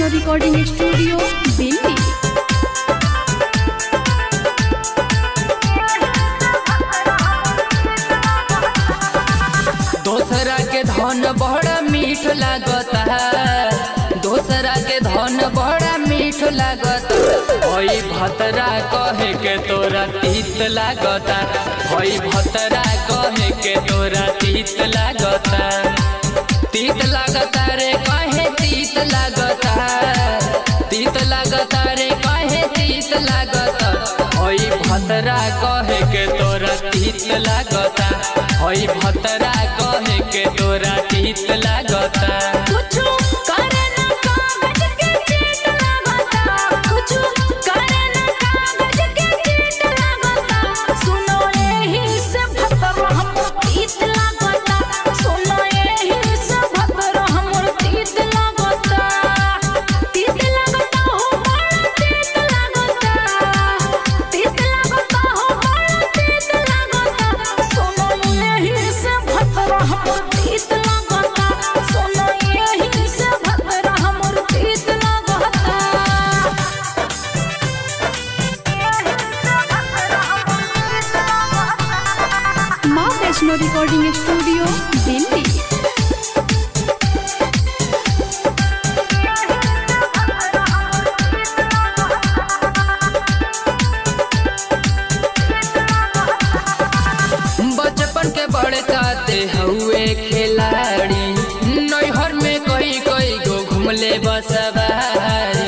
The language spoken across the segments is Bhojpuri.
Vaishno recording studio Delhi. दोसरा के धन बड़ा मीठ लागता है, दोसरा के धन बड़ा मीठ लागता। होई भतरा कहे के तोरा तीत लागता, होई भतरा कहे के तोरा तीत लागता। तीत लागता रे कहे तीत लागता, तीत लागता रे कहे तीत लागता। होई भतरा कहे के तोरा तीत लागता, होई भतरा कहे के तोरा तीत लागता। Vaishno recording studio Delhi. बचपन के बड़े काते हुए खिलाड़ी, नैहर में कोई कोई गो घूमले बसवारी।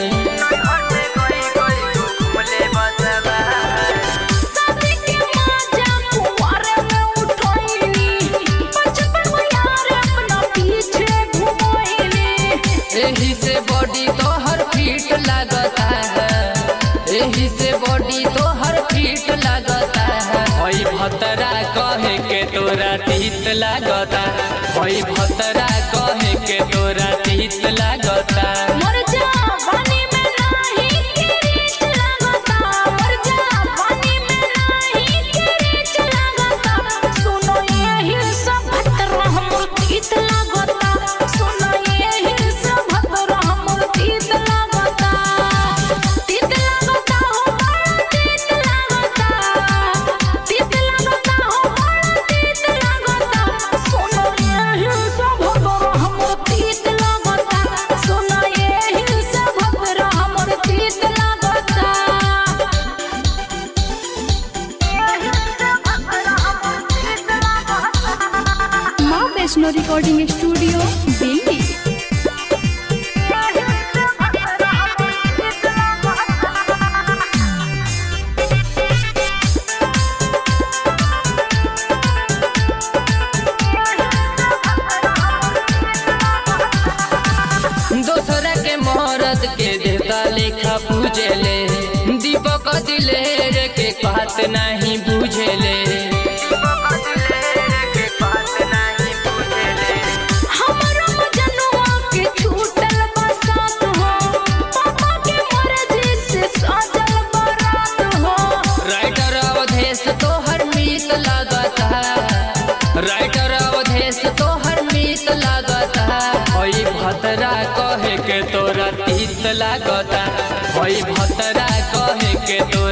एही से बॉडी तो हर फिट लगता है, एही से बॉडी तो हर फिट लगता है। होई भतरा कहे के तोरा तीत लगता, होई भतरा कहे के तोरा तीत लगता। Vaishno recording studio Delhi. दोसरा के मोहरत के देवता लेखा पूजेले, दीपक दिलेर के बात नहीं बुझेले। राइटर अवधेश तो हर मीत लागता, होई भतरा कहे के तोरा तीत लागता, होई भतरा कहे के